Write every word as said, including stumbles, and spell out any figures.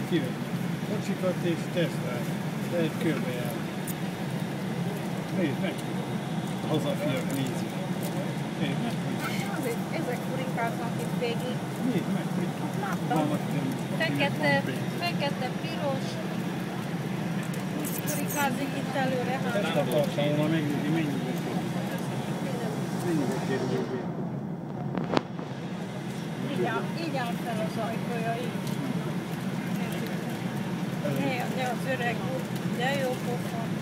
kivenni kocsikat és tesztelni. De egy körbejár. Nézd meg! A hazafiak nézik. Nézd meg! Azért ezek furinkáznak itt végig. Nézd meg! Láttam. Fekete, fekete, piros. Furikázik itt előre. Ezt akartam volna megnézni, mennyibe kerül. Mennyibe kerül. Így áll, így áll fel az ajtója, így. Ne, ne az öreg úr, de jó pofa.